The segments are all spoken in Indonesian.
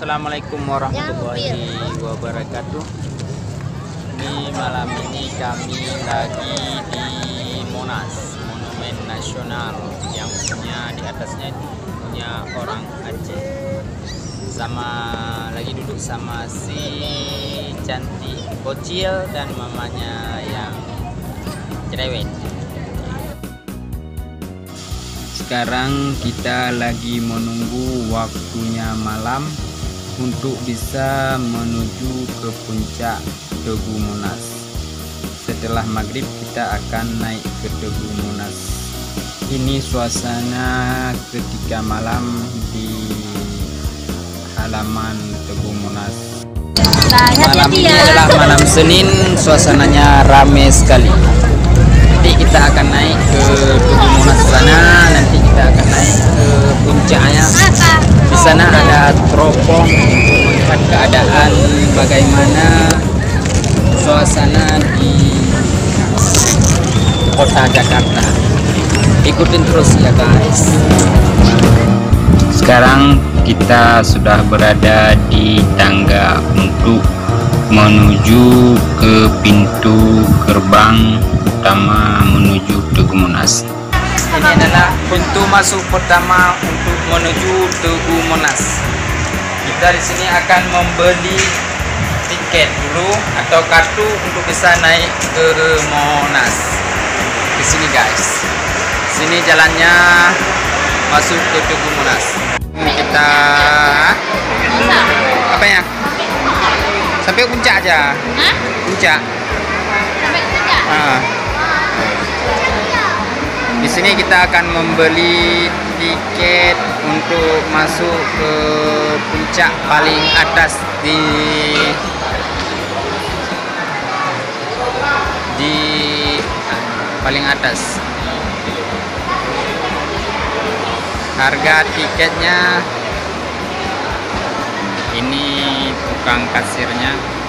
Assalamualaikum warahmatullahi wabarakatuh. Di malam ini kami lagi di Monas, Monumen Nasional yang punya di atasnya punya orang Aceh. Lagi duduk sama si cantik bocil dan mamanya yang cerewet. Sekarang kita lagi menunggu waktunya malam untuk bisa menuju ke puncak Tugu Monas. Setelah maghrib kita akan naik ke Tugu Monas. Ini suasana ketika malam di halaman Tugu Monas. Malam ini adalah malam Senin, suasananya ramai sekali. Nanti kita akan naik ke Tugu Monas sana, nanti kita akan naik ke puncaknya. Di sana ada teropong untuk melihat keadaan bagaimana suasana di kota Jakarta. Ikutin terus ya guys. Sekarang kita sudah berada di tangga untuk menuju ke pintu gerbang utama menuju Tugu Monas. Ini adalah pintu masuk pertama untuk menuju Tugu Monas. Kita di sini akan membeli tiket dulu atau kartu untuk bisa naik ke Monas. Di sini guys. Sini jalannya masuk ke Tugu Monas. Kita apa ya? Sampai puncak aja. Puncak. Sampai puncak. Di sini kita akan membeli tiket untuk masuk ke puncak paling atas di paling atas. Harga tiketnya ini tukang kasirnya.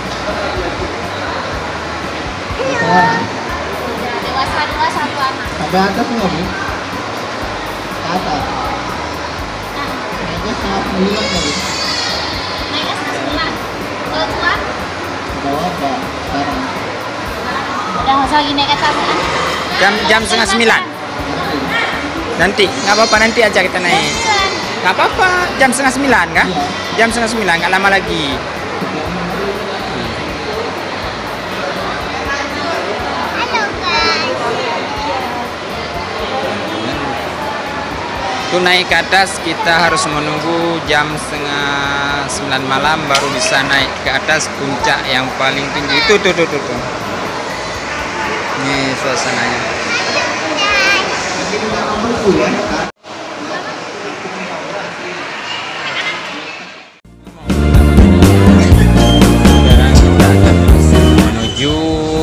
Dewasa 2 satu anak. Sampai atas nggak Bu? Ke atas? Naiknya setengah 9 nggak Bu? Naiknya setengah 9. Kalau tuan? Bawa enggak sekarang? Udah nggak usah lagi naik ke atas kan? Jam setengah 9. Nanti nggak apa-apa, nanti aja kita naik. Nggak apa-apa, jam setengah 9 kan? Jam setengah 9 nggak lama lagi. Untuk naik ke atas kita harus menunggu jam setengah 9 malam baru bisa naik ke atas puncak yang paling tinggi. Itu tuh. Ini suasananya. Sekarang kita akan menuju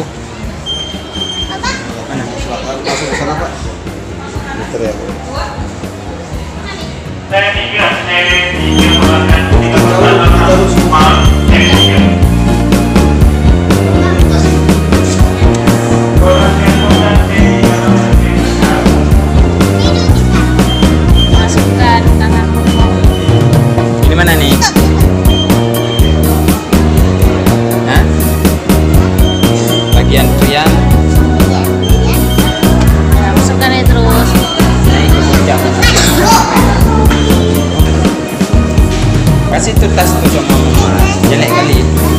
mana? Langsung ke sana Pak. Muter ya Bu. Masukkan tangan. Ini mana nih? Hah? Bagian pria Masukkan ya terus. naik ke puncak. Kasih tuh tas tuh sama mama. Jelek kali.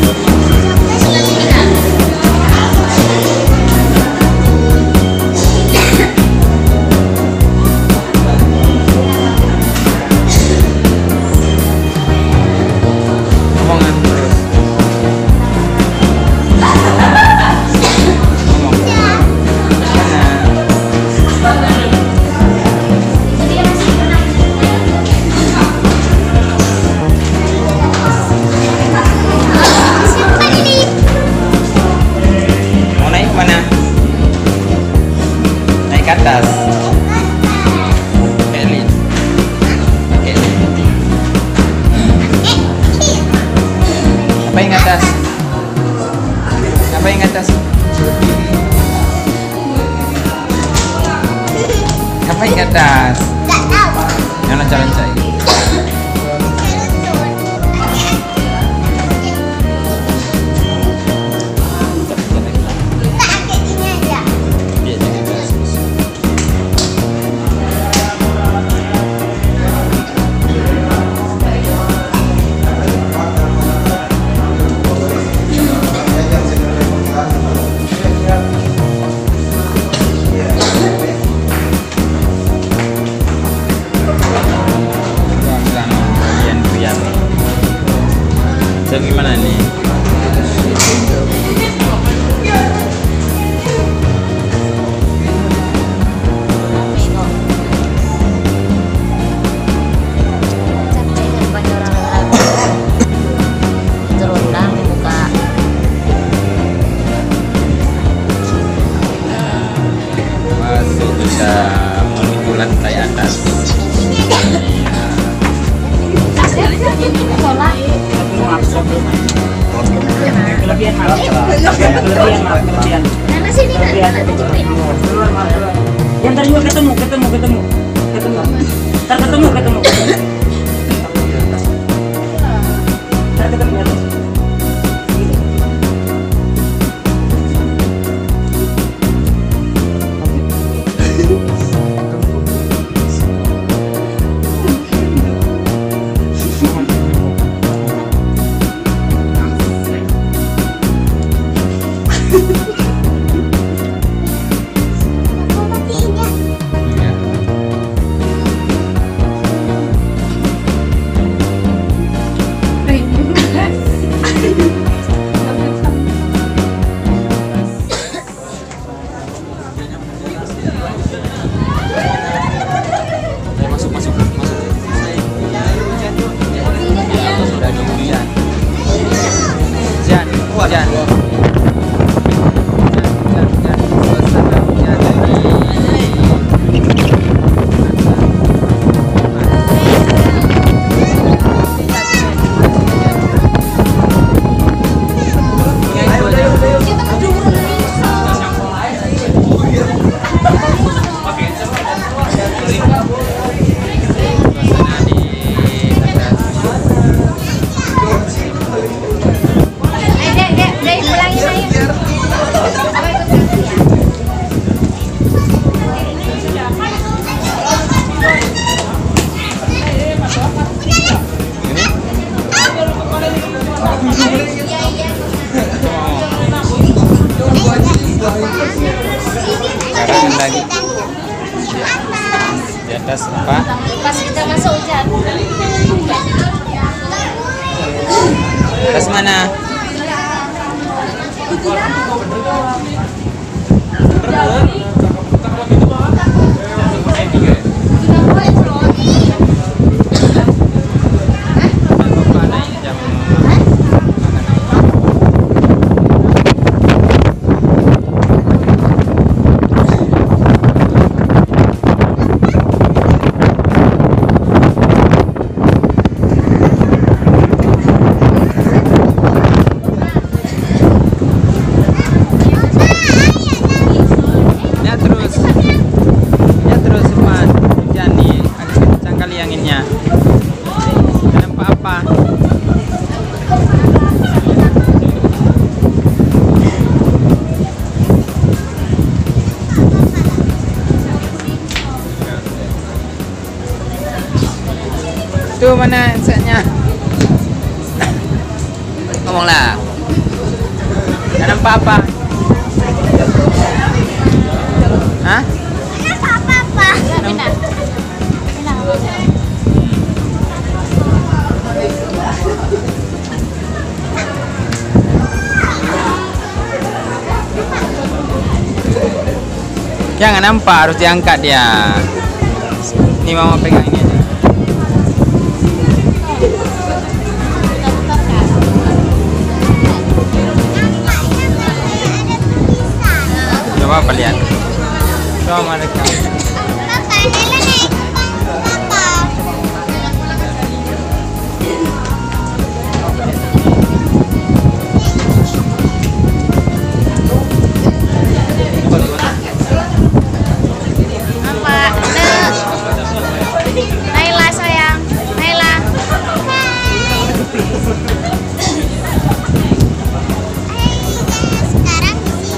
Omongan terus. Ngomong. Mana? Mau naik mana? Naik ke atas. Elin. Elin. Apa yang atas? Apa yang atas? Apa yang atas? Nggak tahu. Yang loncat-loncat. ya, yang ntar juga ketemu. Ntar ketemu. Lagi di atas apa? Pas kita masuk hujan. Atas mana? Itu mana setnya? Ngomonglah. Gak nampak apa? Hah? Apa-apa. Benar. Jangan nampak, harus diangkat dia. Ini mama pegang ini aja. Coba apa lihat? Coba mereka. Naila sayang, Naila. Sekarang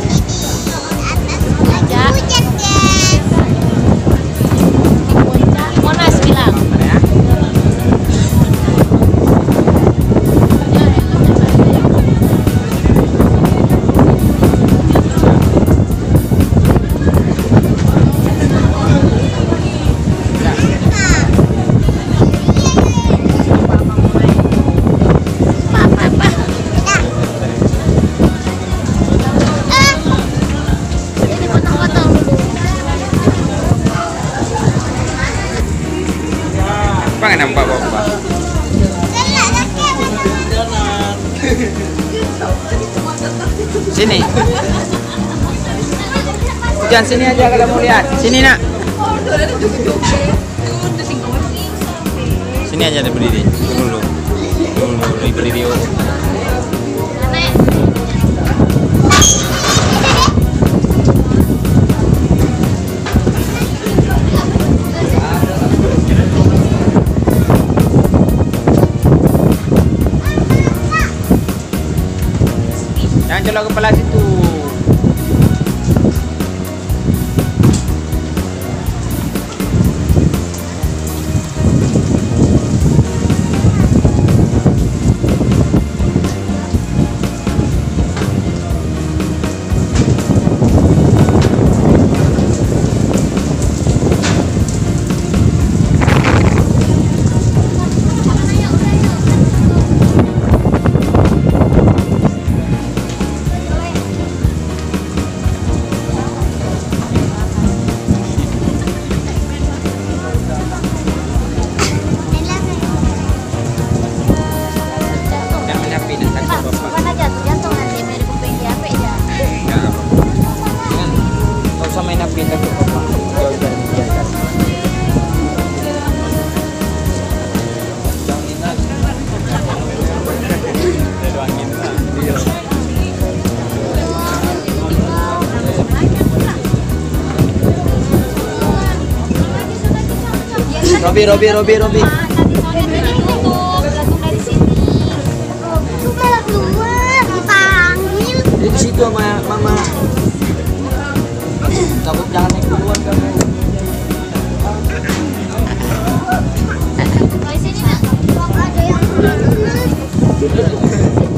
di sini di atas hujan guys. Di puncak Monas bilang. Apa nggak nampak bapak? Sini. Jangan sini aja kalau mau lihat. Sini nak. Sini aja ada berdiri. Dulu. Berdiri. colok kepala situ. Robi. Malah keluar, dipanggil. Di situ sama mama. Takut jangan naik keluar kamu. Di sini nak, ada yang